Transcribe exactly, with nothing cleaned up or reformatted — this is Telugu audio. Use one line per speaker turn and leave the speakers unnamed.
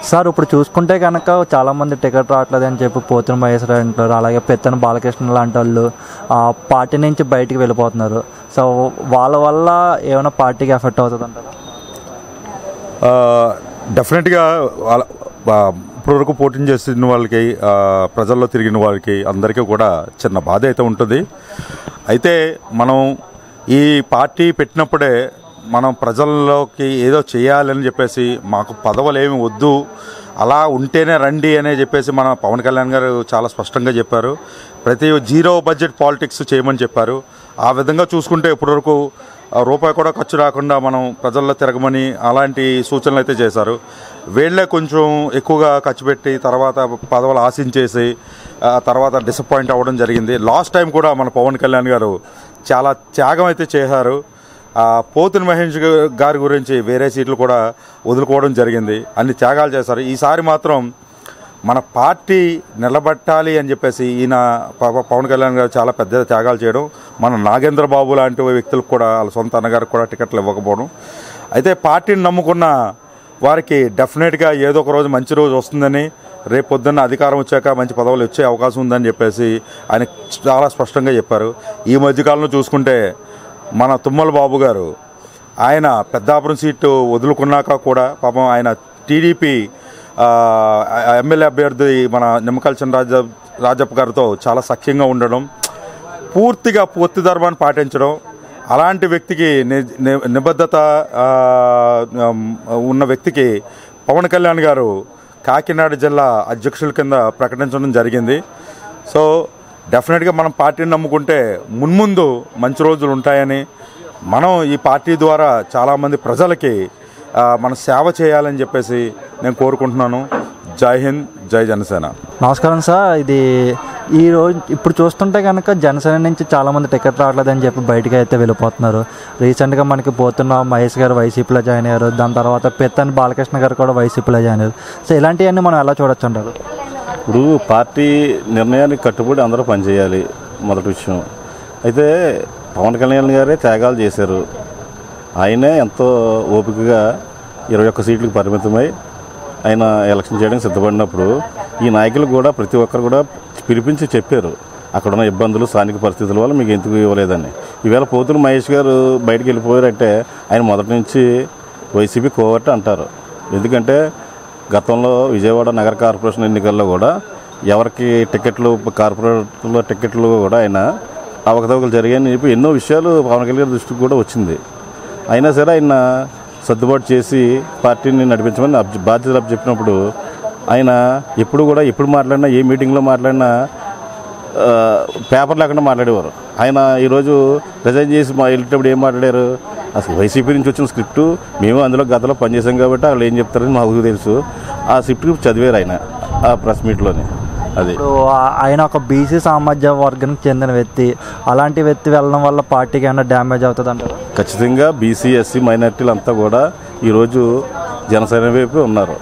సార్ ఇప్పుడు చూసుకుంటే కనుక చాలామంది టికెట్ రావట్లేదు అని చెప్పి పోతున్న మహేష్ అంటారు, అలాగే పెత్తన బాలకృష్ణ లాంటి వాళ్ళు పార్టీ నుంచి బయటికి వెళ్ళిపోతున్నారు. సో వాళ్ళ వల్ల ఏమైనా పార్టీకి ఎఫెక్ట్ అవుతుంది అంటారా?
డెఫినెట్గా వాళ్ళ ఇప్పటివరకు పోటీ చేసిన వాళ్ళకి, ప్రజల్లో తిరిగిన వాళ్ళకి అందరికీ కూడా చిన్న బాధ అయితే ఉంటుంది. అయితే మనం ఈ పార్టీ పెట్టినప్పుడే మనం ప్రజల్లోకి ఏదో చేయాలని చెప్పేసి, మాకు పదవులు ఏమి వద్దు, అలా ఉంటేనే రండి అనే చెప్పేసి మన పవన్ కళ్యాణ్ గారు చాలా స్పష్టంగా చెప్పారు. ప్రతి జీరో బడ్జెట్ పాలిటిక్స్ చేయమని చెప్పారు. ఆ విధంగా చూసుకుంటే ఇప్పటివరకు రూపాయి కూడా ఖర్చు రాకుండా మనం ప్రజల్లో తిరగమని అలాంటి సూచనలు అయితే చేశారు. వీళ్ళే కొంచెం ఎక్కువగా ఖర్చు పెట్టి తర్వాత పదవులు ఆశించేసి తర్వాత డిసప్పాయింట్ అవ్వడం జరిగింది. లాస్ట్ టైం కూడా మన పవన్ కళ్యాణ్ గారు చాలా త్యాగం అయితే చేశారు. పోతుని మహేష్ గారి గురించి వేరే సీట్లు కూడా వదులుకోవడం జరిగింది, అన్ని త్యాగాలు చేశారు. ఈసారి మాత్రం మన పార్టీ నిలబెట్టాలి అని చెప్పేసి ఈయన పవన్ కళ్యాణ్ గారు చాలా పెద్ద త్యాగాలు చేయడం, మన నాగేంద్ర బాబు లాంటి వ్యక్తులకు కూడా వాళ్ళ సొంత అన్నగారికి కూడా టికెట్లు ఇవ్వకపోవడం. అయితే పార్టీని నమ్ముకున్న వారికి డెఫినెట్గా ఏదో ఒక రోజు మంచి రోజు వస్తుందని, రేపు పొద్దున్న అధికారం వచ్చాక మంచి పదవులు వచ్చే అవకాశం ఉందని చెప్పేసి ఆయన చాలా స్పష్టంగా చెప్పారు. ఈ మధ్యకాలంలో చూసుకుంటే మన తుమ్మల బాబు గారు ఆయన పెద్దాపురం సీటు వదులుకున్నాక కూడా పాపం ఆయన టీడీపీ ఎమ్మెల్యే అభ్యర్థి మన నిమ్మకాయల చినరాజ రాజప్ప గారితో చాలా సఖ్యంగా ఉండడం, పూర్తిగా పొత్తు ధర్మాన్ని పాటించడం, అలాంటి వ్యక్తికి నిబద్ధత ఉన్న వ్యక్తికి పవన్ కళ్యాణ్ గారు కాకినాడ జిల్లా అధ్యక్షుల కింద ప్రకటించడం జరిగింది. సో డెఫినెట్గా మనం పార్టీని నమ్ముకుంటే మున్ముందు మంచి రోజులు ఉంటాయని, మనం ఈ పార్టీ ద్వారా చాలామంది ప్రజలకి మన సేవ చేయాలని చెప్పేసి నేను కోరుకుంటున్నాను. జై హింద్, జై జనసేన.
నమస్కారం సార్. ఇది ఈరోజు ఇప్పుడు చూస్తుంటే కనుక జనసేన నుంచి చాలామంది టికెట్ రావట్లేదని చెప్పి బయటకు అయితే వెళ్ళిపోతున్నారు. రీసెంట్గా మనకి పోతున్న మహేష్ గారు వైసీపీలో జాయిన్ అయ్యారు, దాని తర్వాత పెత్తని బాలకృష్ణ గారు కూడా వైసీపీలో జాయిన్ అయ్యారు. సో ఇలాంటివన్నీ మనం ఎలా చూడొచ్చు అంటారు?
ఇప్పుడు పార్టీ నిర్ణయానికి కట్టుబడి అందరూ పనిచేయాలి మొదటి విషయం. అయితే పవన్ కళ్యాణ్ గారే త్యాగాలు చేశారు. ఆయనే ఎంతో ఓపికగా ఇరవై ఒక్క సీట్లకు పరిమితమై ఆయన ఎలక్షన్ చేయడానికి సిద్ధపడినప్పుడు ఈ నాయకులు కూడా ప్రతి ఒక్కరు కూడా పిలిపించి చెప్పారు అక్కడున్న ఇబ్బందులు, స్థానిక పరిస్థితుల వల్ల మీకు ఎందుకు ఇవ్వలేదని. ఈవేళ పోతున్న మహేష్ గారు బయటకు వెళ్ళిపోయారంటే ఆయన మొదటి నుంచి వైసీపీ కోవట్ అంటారు. ఎందుకంటే గతంలో విజయవాడ నగర కార్పొరేషన్ ఎన్నికల్లో కూడా ఎవరికి టికెట్లు, కార్పొరేట్లో టికెట్లు కూడా ఆయన అవకతవకలు జరిగాయని చెప్పి ఎన్నో విషయాలు పవన్ కళ్యాణ్ దృష్టికి కూడా వచ్చింది. అయినా సరే ఆయన సర్దుబాటు చేసి పార్టీని నడిపించమని అబ్ బాధ్యతలు అప్ చెప్పినప్పుడు ఆయన ఎప్పుడు కూడా ఎప్పుడు మాట్లాడినా, ఏ మీటింగ్లో మాట్లాడినా పేపర్ లేకుండా మాట్లాడేవారు. ఆయన ఈరోజు రిజైన్ చేసి మా వెళ్ళేటప్పుడు ఏం మాట్లాడారు, అసలు వైసీపీ నుంచి వచ్చిన స్క్రిప్టు మేము అందులో గతంలో పనిచేసాం కాబట్టి వాళ్ళు ఏం చెప్తారని మాకు తెలుసు. ఆ స్క్రిప్ట్ చదివారు ఆయన ఆ ప్రెస్ మీట్లోనే. అది
ఆయన ఒక బీసీ సామాజిక వర్గానికి చెందిన వ్యక్తి, అలాంటి వ్యక్తి వెళ్ళడం వల్ల పార్టీకి ఏమైనా డ్యామేజ్ అవుతుంది అంటారు?
ఖచ్చితంగా బీసీ, ఎస్సీ, మైనార్టీలు అంతా కూడా ఈరోజు జనసేన వైపు ఉన్నారు.